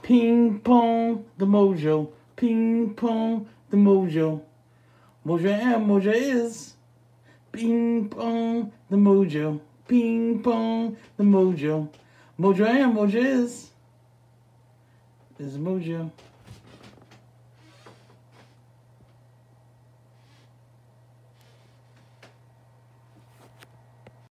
Ping pong, the mojo. Ping pong, the mojo. Mojo and mojo is. Ping pong, the mojo. Ping pong, the mojo. Mojo and mojo is mojo.